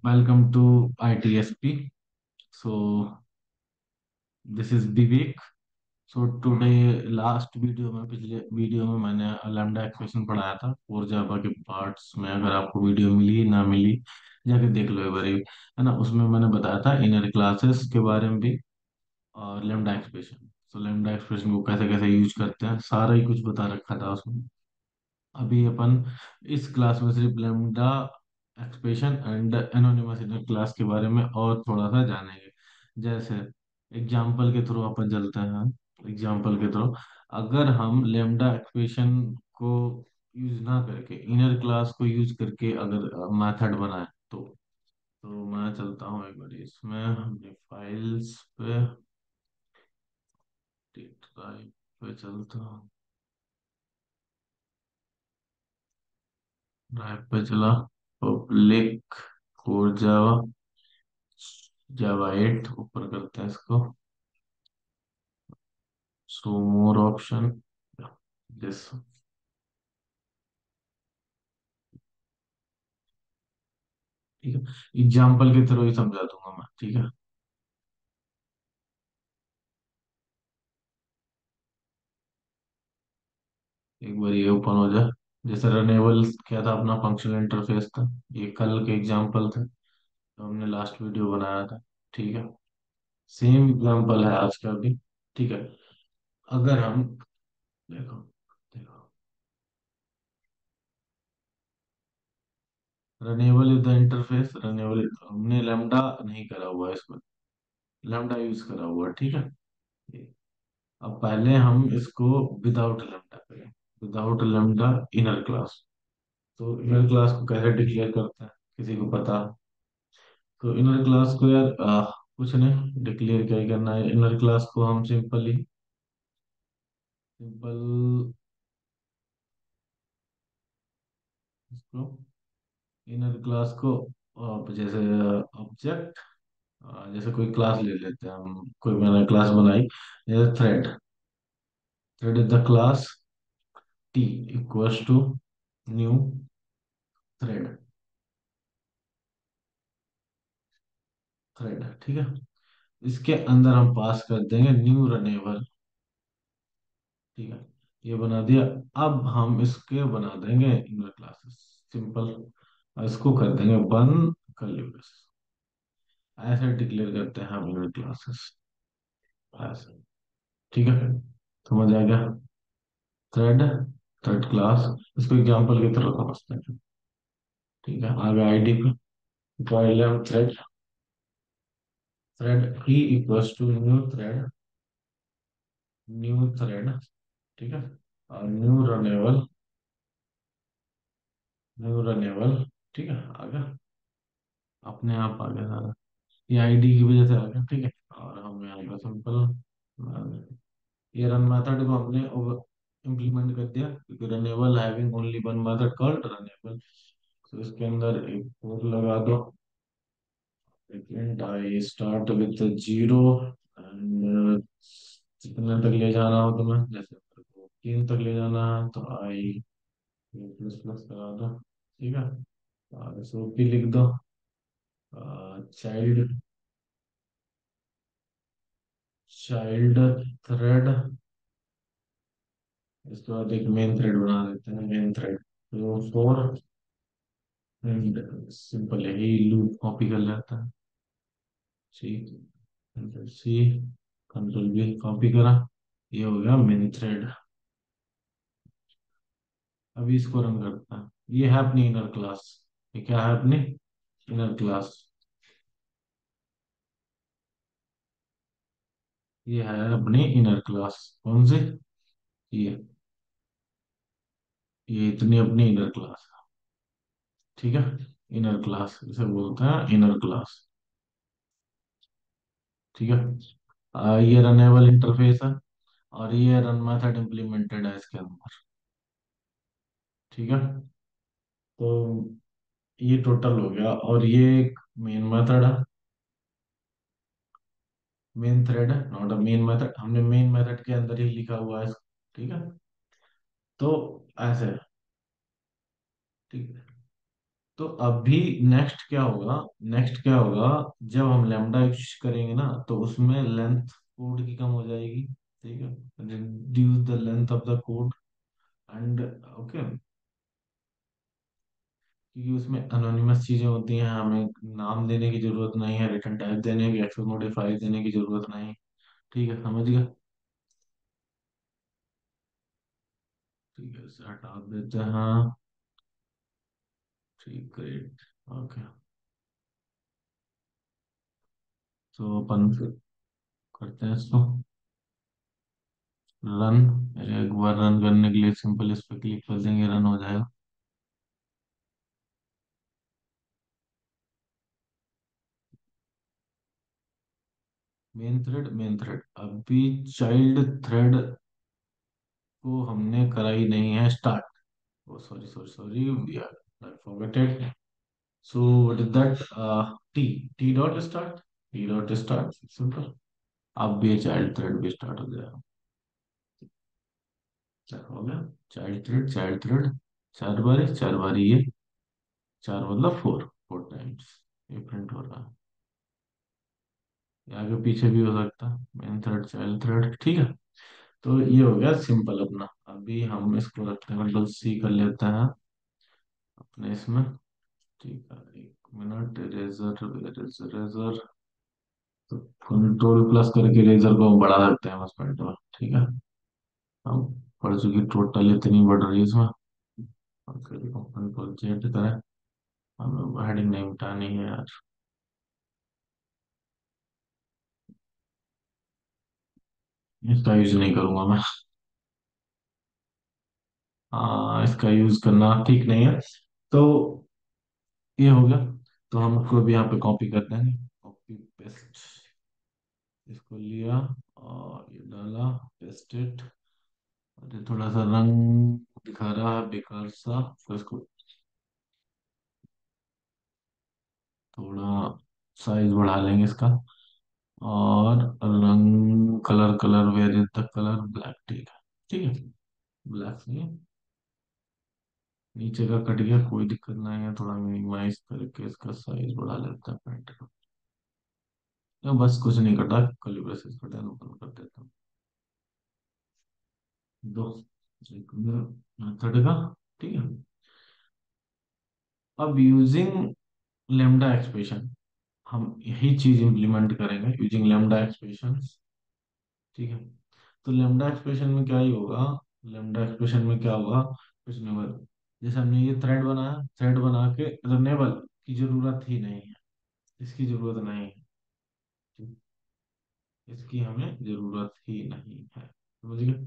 Welcome to ITSP. So this is Vivek. So today last video में पिछले video में मैंने लैम्डा एक्सप्रेशन पढ़ाया था और जावा के पार्ट्स में। अगर आपको वीडियो मिली ना मिली जाके देख लो एक बार, है ना। उसमें मैंने बताया था इनर क्लासेस के बारे में भी और लैम्डा एक्सप्रेशन। तो लैम्डा एक्सप्रेशन को कैसे कैसे यूज करते हैं सारा ही कुछ बता रखा था उसमें। अभी अपन इस क्लास में सिर्फ lambda expression and anonymous inner class के बारे में और थोड़ा सा जानेंगे। जैसे एग्जाम्पल के थ्रू अपन चलते हैं। एग्जाम्पल के थ्रू अगर हम लैम्डा एक्सप्रेशन को यूज ना करके इनर क्लास को यूज करके अगर मेथड बनाए तो मैं चलता हूँ एक बार इसमें अपनी फाइल्स पे, ड्राइव पे चलता हूँ। ड्राइव पे चला, पब्लिक कोर जावा, जावा 8 ऊपर करते हैं इसको। Show more option, this. ठीक है, एग्जाम्पल के थ्रू ही समझा दूंगा मैं, ठीक है। एक बार ये ओपन हो जाए। जैसे रनेबल क्या था, अपना फंक्शनल इंटरफेस था। ये कल के एग्जाम्पल थे तो हमने लास्ट वीडियो बनाया था, ठीक है। सेम एग्जाम्पल है आज का भी, ठीक है। अगर हम देखो देखो, runnable is the interface, runnable हमने लेमडा नहीं करा हुआ है इसमें, लेमडा यूज करा हुआ है, ठीक है। ये अब पहले हम इसको विदाउट लेमडा करें, विदाउट लेमडा इनर क्लास। तो इनर क्लास को कैसे डिक्लेयर करते हैं, किसी को पता? तो इनर क्लास को यार कुछ नहीं, डिक्लेयर क्या ही करना है। इनर क्लास को हम सिंपल इसको इनर क्लास को जैसे ऑब्जेक्ट, जैसे कोई क्लास ले लेते हैं हम, कोई मैंने क्लास बनाई जैसे thread. Thread is the class, T equals to new thread, thread, ठीक है। इसके अंदर हम पास कर देंगे न्यू रनेबल, ठीक है। ये बना दिया। अब हम इसके बना देंगे इनर क्लासेस, सिंपल। इसको कर देंगे बंद कर्ली ब्रेसेस। ऐसे डिक्लेयर करते हैं हम इनर क्लासेस, ऐसे, ठीक है। समझ आ गया? Thread, thread class. इसको एग्जांपल की तरह समझते हैं, ठीक है। आगे आईडी पे thread, thread E equals to new thread, ठीक है। और न्यू रनेबल, ठीक है। आगे अपने आप आ गया सारा, ये आईडी की वजह से आ गया, ठीक है। और हम यहाँ पे सिंपल ये रन मेथड को हमने इम्प्लीमेंट कर दिया, क्योंकि runnable having only one method called runnable. तो इसके अंदर एक कोड लगा दो, second I start with zero and कितने तक ले जाना हो तुम्हें, जैसे मेरे को 3 तक ले जाना है तो आई प्लस प्लस करा दो, ठीक है। और एसओपी लिख दो, चाइल्ड, चाइल्ड थ्रेड। इसके बाद एक मेन थ्रेड बना देते हैं, मेन थ्रेड तो फोर, एंड सिंपल यही लूप कॉपी कर लेता है। C, control C, control B, copy करा। ये हो गया मेन थ्रेड। अभी इसको रन करता है। ये है अपनी इनर क्लास। ये क्या है अपनी इनर क्लास? ये है अपनी इनर क्लास। कौन सी? ये ये इतनी अपनी इनर क्लास है, ठीक है। इनर क्लास इसे बोलते हैं, इनर क्लास, ठीक है। ये रनेबल इंटरफेस है और ये रन मेथड इम्प्लीमेंटेड है इसके अंदर, ठीक है। तो ये टोटल हो गया और ये एक मेन मेथड है, मेन थ्रेड है, नॉट अ मेन मेथड। हमने मेन मेथड के अंदर ही लिखा हुआ है इसको, ठीक है। तो ऐसे, ठीक है। तो अभी नेक्स्ट क्या होगा, जब हम लैम्डा यूज करेंगे ना तो उसमें लेंथ कोड की कम हो जाएगी। ठीक है, reduce the length of the code and okay, क्योंकि उसमें अनोनिमस चीजें होती हैं, हमें नाम देने की जरूरत नहीं है, रिटर्न टाइप देने की, एक्सेस मॉडिफायर देने की जरूरत नहीं। ठीक है, समझ गया। ठीक है, इसे हटा देते हैं। ठीक, ग्रेट। ओके, तो अपन फिर करते हैं इसको रन। एक बार रन करने के लिए सिंपल इस पे क्लिक कर देंगे, रन हो जाएगा। मेन थ्रेड अभी चाइल्ड थ्रेड को हमने कराई नहीं है start. Oh sorry sorry sorry, I forgot it. So what is that? T t dot start, t dot start, simple. अब ये चाइल्ड थ्रेड भी स्टार्ट हो जाएगा। क्या हो गया? चाइल्ड थ्रेड चार बारी ये, चार मतलब फोर, फोर टाइम्स ये प्रिंट हो रहा है। ये आगे पीछे भी हो सकता है, मेन थ्रेड चाइल्ड थ्रेड, ठीक है। तो ये हो गया सिंपल अपना। अभी हम इसको रखते हैं, कंट्रोल C कर लेते हैं अपने इसमें। ठीक है, एक मिनट, इरेजर इरेजर इरेजर, तो कंट्रोल+ करके इरेजर को हम बढ़ा सकते हैं बस पॉइंट पर, ठीक है। हम पढ़ चुकी टोटल इतनी बढ़ रही है इसमें। और फिर कंट्रोल Z करें, हमें हेडिंग नहीं मिटानी है यार। इसका यूज नहीं करूंगा मैं। हाँ, इसका यूज करना ठीक नहीं है। तो ये हो गया। तो हम उसको भी यहाँ पे कॉपी कर देंगे, कॉपी पेस्ट, इसको लिया और ये डाला, पेस्टेड। और ये थोड़ा सा रंग दिखा रहा है बेकार सा, तो इसको थोड़ा साइज बढ़ा लेंगे इसका। और रंग, colour colour where is the colour black, ठीक है। ठीक है, ब्लैक नहीं है, नीचे का कट गया, कोई दिक्कत नहीं है, थोड़ा मिनिमाइज करके इसका साइज बढ़ा लेते हैं पेंट का। या बस कुछ नहीं कटा, कली ब्रशेस का टैन ओपन कर देता हूँ। दो, एक मेथड का, ठीक है। अब यूजिंग लेमडा एक्सप्रेशन हम यही चीज इंप्लीमेंट करेंगे, यूजिंग लेमडा एक्सप्रेशन। ठीक है, तो लेमडा एक्सप्रेशन में क्या ही होगा, लेमडा एक्सप्रेशन में क्या होगा, कुछ नहीं होगा। जैसे हमने ये थ्रेड बनाया, थ्रेड बना के रनेबल की जरूरत ही नहीं है, इसकी जरूरत नहीं है, इसकी हमें जरूरत ही नहीं है, समझ गए।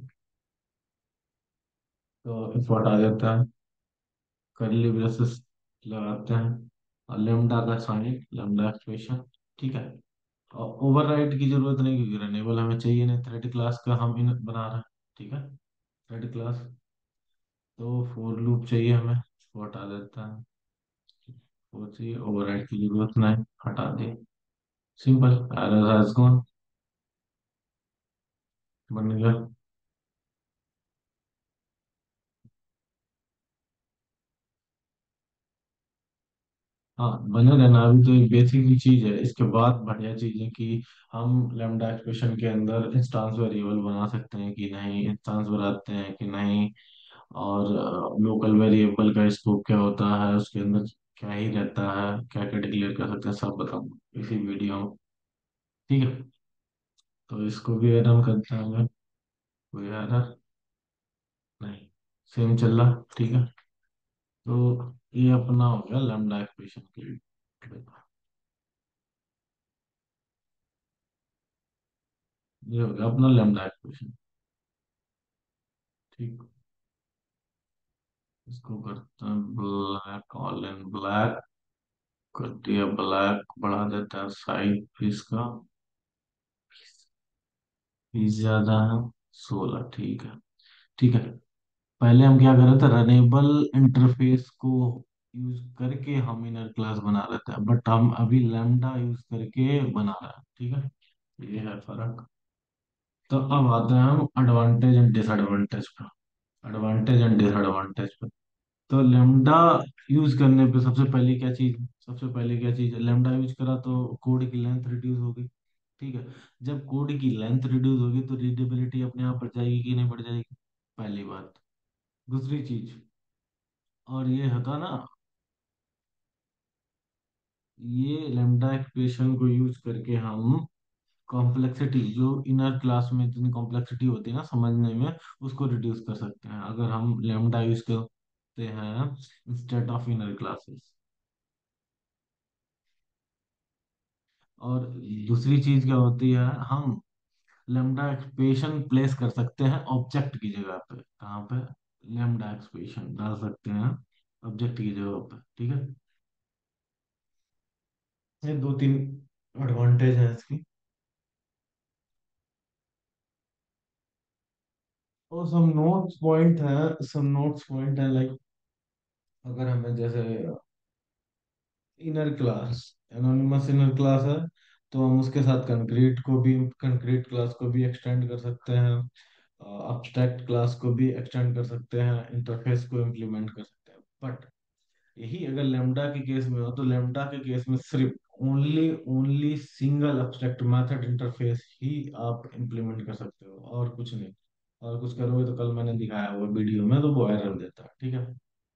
तो इसको हटा देता है, करली ब्रेसेस लगाते हैं, और लेमडा का साइन, लेमडा एक्सप्रेशन, ठीक है। और ओवरराइड की जरूरत नहीं, क्योंकि रनेबल हमें चाहिए नहीं, थ्रेड क्लास का हम इन बना रहे हैं, ठीक है। थ्रेड क्लास, तो फोर लूप चाहिए हमें, इसको हटा देता है। फोर चाहिए, ओवरराइड की जरूरत नहीं, हटा दे, सिंपल, एरर हैज गॉन, बन गया। हाँ, बने रहना अभी तो एक बेसिक ही चीज है, इसके बाद बढ़िया चीज है कि हम लैम्डा एक्सप्रेशन के अंदर इंस्टांस वेरिएबल बना सकते हैं कि नहीं, इंस्टांस बनाते हैं कि नहीं, और लोकल वेरिएबल का स्कोप क्या होता है, उसके अंदर क्या ही रहता है, क्या क्या डिक्लेयर कर सकते हैं, सब बताऊंगा इसी वीडियो में, ठीक है। तो इसको भी रन करते हैं, कोई एरर नहीं, सेम चल रहा, ठीक है। तो ये अपना हो गया लैम्डा एक्सप्रेशन के लिए, ये हो गया अपना लैम्डा एक्सप्रेशन, ठीक। इसको करते हैं ब्लैक, ऑल इन ब्लैक कर दिया, ब्लैक बढ़ा देता है साइज इसका, फीस ज्यादा है, 16, ठीक है। ठीक है, पहले हम क्या कर रहे थे, रनेबल इंटरफेस को यूज करके हम इनर क्लास बना रहे थे, बट हम अभी लैम्डा यूज करके बना रहे हैं, ठीक है, ये है फर्क। तो अब आते हैं हम एडवांटेज एंड डिसएडवांटेज पे, एडवांटेज एंड डिसएडवांटेज पे। तो लेमडा यूज करने पे सबसे पहले क्या चीज, लेमडा यूज करा तो कोड की लेंथ रिड्यूस होगी। ठीक है। जब कोड की लेंथ रिड्यूस होगी तो रीडेबिलिटी अपने आप बढ़ जाएगी कि नहीं बढ़ जाएगी, पहली बात। दूसरी चीज, और ये होता ना, ये लेमडा एक्सप्रेशन को यूज करके हम कॉम्प्लेक्सिटी, जो इनर क्लास में जितनी कॉम्प्लेक्सिटी होती है ना समझने में, उसको रिड्यूस कर सकते हैं अगर हम लेमडा यूज करते हैं इंस्टेड ऑफ इनर क्लासेस। और दूसरी चीज क्या होती है, हम लेमडा एक्सप्रेशन प्लेस कर सकते हैं ऑब्जेक्ट की जगह पे। कहाँ पे? लेमडा एक्सप्रेशन डाल सकते हैं ऑब्जेक्ट की जगह पे। ठीक है। ये दो तीन एडवांटेज है इसकी। और सम नोट्स पॉइंट है लाइक, अगर हमें जैसे inner class, anonymous inner class है, तो हम उसके साथ कंक्रीट क्लास को भी एक्सटेंड कर सकते हैं, अब्स्ट्रैक्ट क्लास को भी एक्सटेंड कर सकते हैं, इंटरफेस को इम्प्लीमेंट कर सकते हैं। बट यही अगर लेमडा के केस में हो, तो लेमडा के केस में सिर्फ only only single abstract method interface ही आप इम्प्लीमेंट कर सकते हो, और कुछ नहीं। और कुछ करोगे तो कल मैंने दिखाया हुआ वीडियो में, तो वो एरर देता है। ठीक है।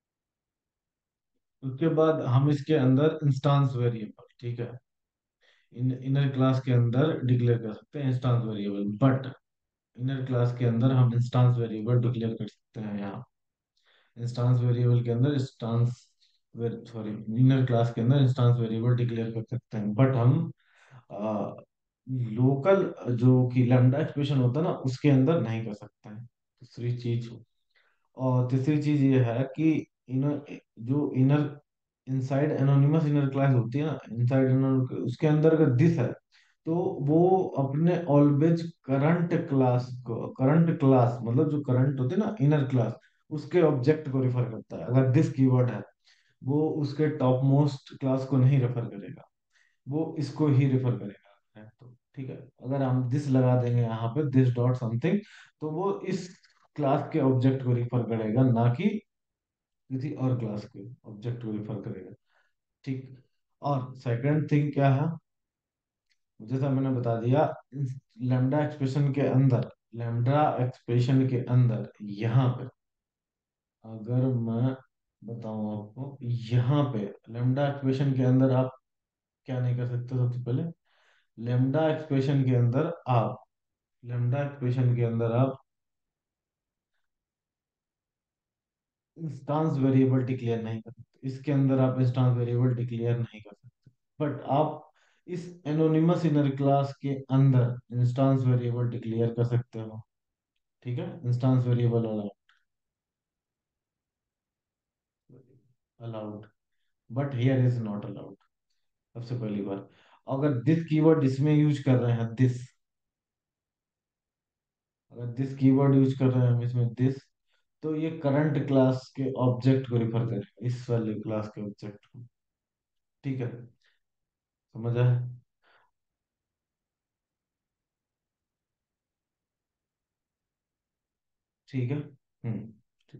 उसके बाद हम इसके अंदर इंस्टांस वेरिएबल, ठीक है, इनर क्लास के अंदर डिक्लेयर कर सकते हैं instance variable. But inner class के अंदर हम इंस्टांस वेरिएबल डिक्लेयर कर सकते हैं यहाँ। इंस्टांस वेरिएबल के अंदर इंस्टांस सॉरी, इनर क्लास के अंदर इंस्टांस वेरिएबल डिक्लेयर कर सकते हैं, बट हम लोकल जो कि लैम्डा एक्सप्रेशन होता है ना, उसके अंदर नहीं कर सकते हैं। दूसरी चीज, और तीसरी चीज ये है कि इनर जो inner inside anonymous inner class होती है ना, इनसाइड इनर, उसके अंदर अगर दिस है, तो वो अपने ऑलवेज करंट क्लास मतलब जो करंट होते हैं ना इनर क्लास, उसके ऑब्जेक्ट को रिफर करता है। अगर दिस कीवर्ड है, वो उसके टॉप मोस्ट क्लास को नहीं रेफर करेगा, वो इसको ही रेफर करेगा। है तो ठीक है। अगर हम दिस लगा देंगे यहाँ पे, दिस डॉट समथिंग, तो वो इस क्लास के ऑब्जेक्ट को रिफर करेगा, ना कि किसी और क्लास के ऑब्जेक्ट को रिफर करेगा। ठीक। और सेकंड थिंग क्या है, जैसा मैंने बता दिया, लैम्डा एक्सप्रेशन के अंदर, लैम्डा एक्सप्रेशन के अंदर यहाँ पे, अगर मैं बताऊं आपको, यहाँ पे लैम्डा एक्सप्रेशन के अंदर आप क्या नहीं कर सकते, सबसे पहले लेमडा एक्सप्रेशन के अंदर आप लेमडा एक्सप्रेशन के अंदर आप इंस्टांस वेरिएबल डिक्लेयर नहीं कर सकते। इसके अंदर आप इंस्टांस वेरिएबल डिक्लेयर नहीं कर सकते, बट आप इस एनोनिमस इनर क्लास के अंदर इंस्टांस वेरिएबल डिक्लेयर कर सकते हो। ठीक है। Instance variable allowed, but here is not allowed. सबसे पहली बार, अगर दिस कीवर्ड इसमें यूज कर रहे हैं, दिस, अगर दिस कीवर्ड यूज कर रहे हैं हम इसमें, दिस, तो ये करंट क्लास के ऑब्जेक्ट को रिफर करेगा, इस वाले क्लास के ऑब्जेक्ट को। ठीक है। समझ आया? ठीक है। ठीक।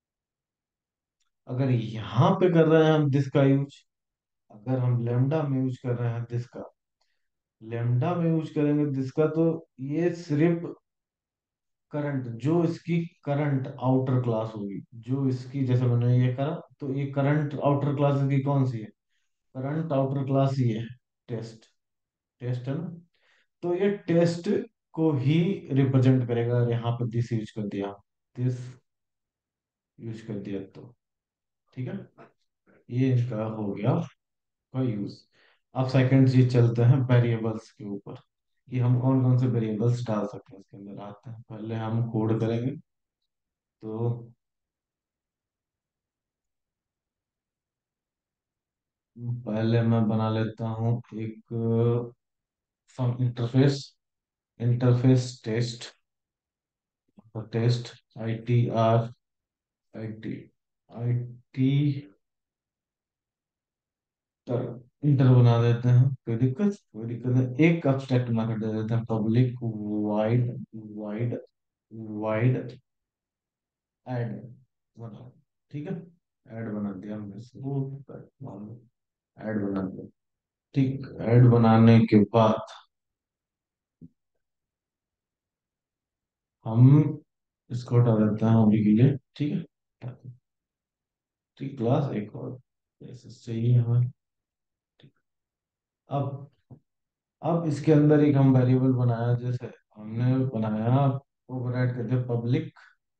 अगर यहाँ पे कर रहे हैं हम दिस का यूज, अगर हम लेमडा में यूज कर रहे हैं दिस का, लेमडा में यूज करेंगे दिस का, तो ये सिर्फ करंट, जो इसकी करंट आउटर क्लास होगी, जो इसकी, जैसे मैंने ये करा, तो ये करंट आउटर क्लास इसकी कौन सी है? करंट आउटर क्लास ये है, टेस्ट। टेस्ट है ना? तो ये टेस्ट को ही रिप्रेजेंट करेगा। अगर यहाँ पे दिस यूज कर दिया, दिस यूज कर दिया तो ठीक है। ये इनका हो गया का यूज। अब सेकंड चीज चलते हैं वेरिएबल्स के ऊपर, कि हम कौन कौन से वेरिएबल्स डाल सकते हैं। इसके अंदर आते हैं, पहले हम कोड करेंगे। तो पहले मैं बना लेता हूँ एक some interface, interface test, test, I T inter बना देते हैं। कोई दिक्कत है, एक अब्स्ट्रैक्ट मेथड दे देते हैं, public void void void add बना। ठीक है। ऐड बना दिया हमने, सबूत ऐड बना दिया। ठीक, ऐड बनाने के बाद हम इसको हटा देते हैं अभी के लिए, ठीक है। ठीक, क्लास एक और जैसे चाहिए हमें। ठीक। अब अब इसके अंदर एक हम वेरिएबल बनाया, जैसे हमने बनाया, ओवरराइड करते public,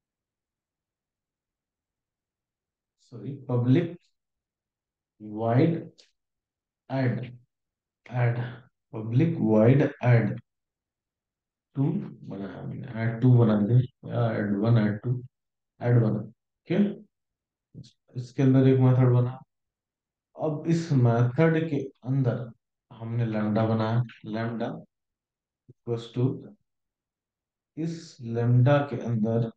sorry public void add, add public void add two बनाया हमने, ऐड टू बना दिया, add one add two, add बना, ठीक है। इसके अंदर एक मेथड बना। अब इस मेथड के अंदर हमने लैम्डा बनाया, लैम्डा इक्वल्स टू, इस लैम्डा के अंदर,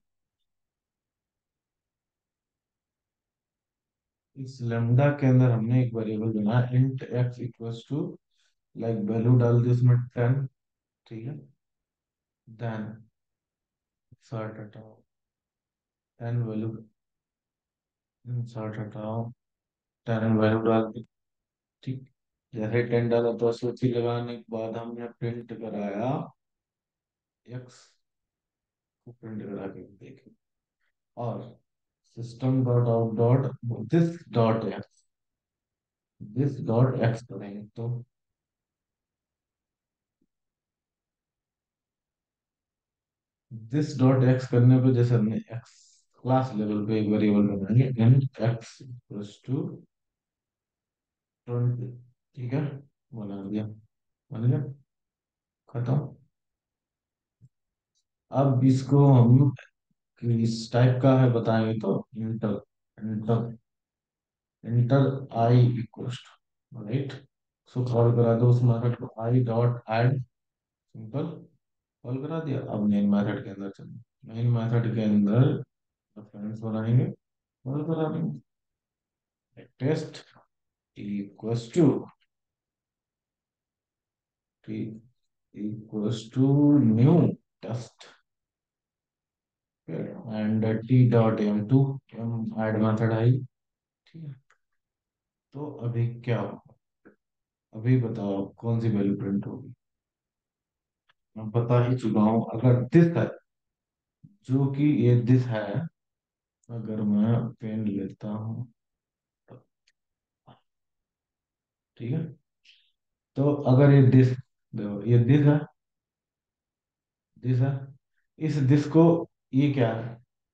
इस लैम्डा के अंदर हमने एक वेरिएबल बनाया, int x equals to, like value डाल दी उसमें 10, ठीक है। देन इंसर्ट हटाओ, 10 वैल्यू, इंसर्ट हटाओ, 10 वैल्यू डाल दी, ठीक। जैसे 10 डाला तो सूची लगाने के बाद हमने प्रिंट कराया एक्स, को प्रिंट करा के देखें, और system dot out dot this dot x, this dot x करेंगे तो दिस डॉट एक्स करने पे, जैसे हमने एक्स क्लास लेवल पे एक वेरिएबल बनाएंगे, इंट एक्स इक्वल्स टू 20, ठीक है, बना दिया, बन गया, खत्म। अब इसको हम किस टाइप का है बताएंगे, तो inter, inter inter I equals to, right. So call करा दो उस मेथड को, I dot add, simple, call करा दिया। अब मेन मेथड के अंदर चलिए, मेन मेथड के अंदर रेफरेंस बनाएंगे, कॉल करा देंगे, test equals to, t equals to new test, and t dot m two, m add method I, ठीक है। तो अभी क्या होगा, अभी बताओ कौन सी वैल्यू प्रिंट होगी। मैं बता ही चुका हूँ, अगर दिस है, जो कि ये दिस है, अगर मैं पेन लेता हूँ तो, ठीक है। तो अगर ये दिस, देखो ये दिस है, दिस है, इस दिस को, ये क्या है,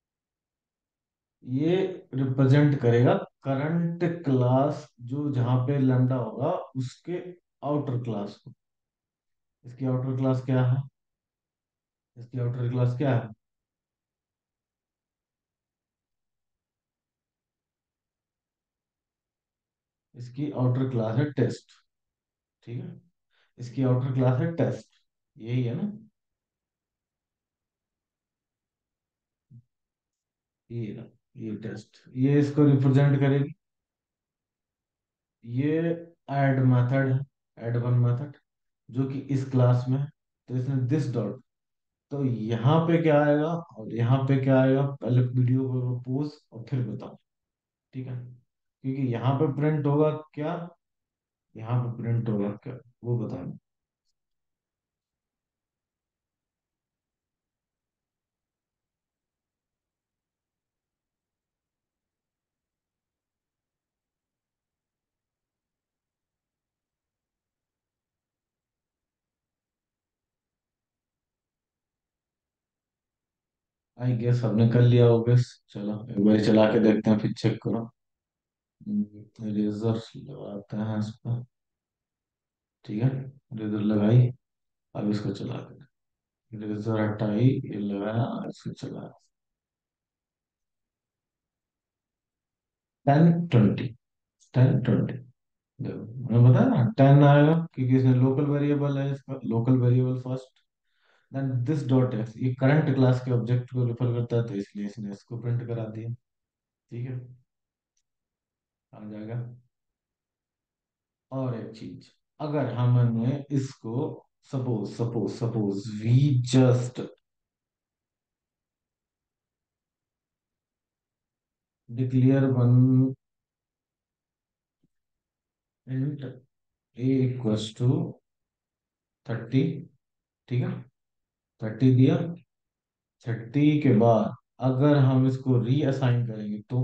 ये रिप्रेजेंट करेगा करंट क्लास, जो जहां पे लैम्डा होगा उसके आउटर क्लास को। इसकी आउटर क्लास क्या है, इसकी आउटर क्लास क्या है, इसकी आउटर क्लास है टेस्ट, ठीक है। इसकी आउटर क्लास है टेस्ट, यही है ना, ये ना, ये टेस्ट, ये इसको रिप्रेजेंट करेगी, ये ऐड मेथड है, ऐड वन मेथड, जो कि इस क्लास में है। तो इसने दिस डॉट, तो यहाँ पे क्या आएगा और यहाँ पे क्या आएगा, पहले वीडियो को पोज और फिर बताओ, ठीक है। क्योंकि यहाँ पे प्रिंट होगा क्या, यहाँ पे प्रिंट होगा क्या, वो बताना। आई गेस सबने कर लिया होगा, चलो एक बार चला के देखते हैं, फिर चेक करो। रेजर लगाते हैं इस पर, ठीक है, रेजर लगाई, अब इसको चला के, रेजर हटाई, ये लगाया, इसको चला, 10 20, 10 20, देखो मैंने बताया ना 10 आएगा, क्योंकि इसमें लोकल वेरिएबल है, इसका local variable first, then this dot x, ये करंट क्लास के ऑब्जेक्ट को रेफर करता है, तो इसलिए इसने इसको प्रिंट करा दिया, ठीक है, आ जाएगा। और एक चीज, अगर हमने इसको, suppose suppose suppose we just, declare one int a equals to 30, ठीक है। 30 दिया। 30 के बाद अगर हम इसको रीअसाइन करेंगे तो,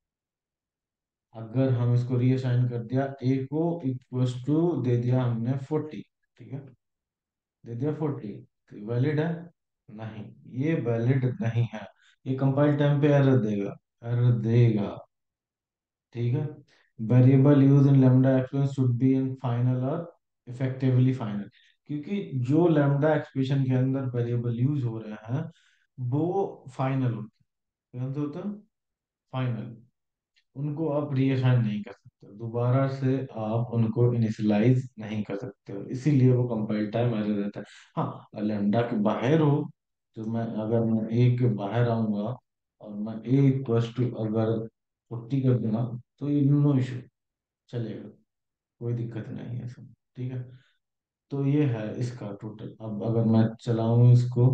अगर हम इसको रीअसाइन कर दिया, ए को इक्वल्स टू दे दिया हमने 40, ठीक है, दे दिया 40, तो वैलिड है? नहीं, ये वैलिड नहीं है। ये कंपाइल टाइम पे एरर देगा, एरर देगा, ठीक है। Variable use in lambda expression should be in final और इफेक्टिवली फाइनल, क्योंकि जो लैम्डा एक्सप्रेशन के अंदर वेरिएबल यूज हो रहे हैं वो फाइनल होते हैं। कौन से होते हैं? फाइनल। उनको आप रीअसाइन नहीं कर सकते, दोबारा से आप उनको इनिशियलाइज नहीं कर सकते हो, इसीलिए वो कंपाइल टाइम ऐसे रहता है। हाँ, लैम्डा के बाहर हो, तो मैं अगर मैं ए के बाहर आऊंगा और मैं ए इक्वल्स टू अगर 40 कर दूंगा, तो ये नो इशू, चलेगा, कोई दिक्कत नहीं है सब, ठीक है। तो ये है इसका टोटल। अब अगर मैं चलाऊं इसको,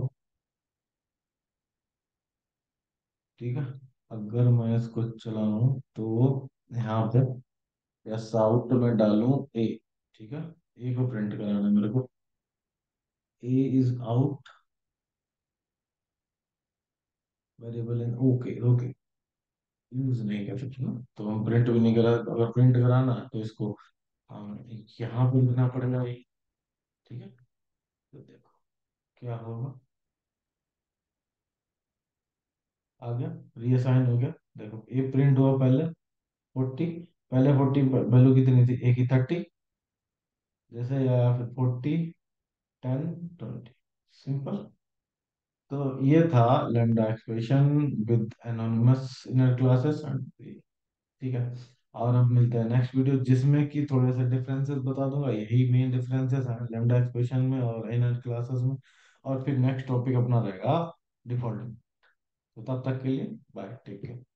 ठीक है, अगर मैं इसको चलाऊं तो यहाँ पे यस आउट में डालूं ए, ठीक है, ए को प्रिंट कराना है मेरे को, a is out variable in, okay okay, use नहीं कर सकते ना, तो हम प्रिंट भी नहीं करा, अगर प्रिंट कराना है तो इसको हम यहाँ पे लिखना पड़ेगा ये, ठीक है। तो देखो क्या होगा, आ गया, रीअसाइन हो गया। देखो ए प्रिंट हुआ पहले 40, पहले 40 वैल्यू कितनी थी, ए की 30, जैसे या फिर 40, 10, 20, सिंपल। तो ये था lambda expression with anonymous inner classes and, ठीक है। और अब मिलते हैं नेक्स्ट वीडियो, जिसमें कि थोड़े से डिफरेंसेस बता दूंगा, यही मेन डिफरेंसेस हैं लैम्डा एक्सप्रेशन में और इनर क्लासेस में। और फिर नेक्स्ट टॉपिक अपना रहेगा डिफॉल्ट। तो तब तक के लिए बाय, टेक केयर।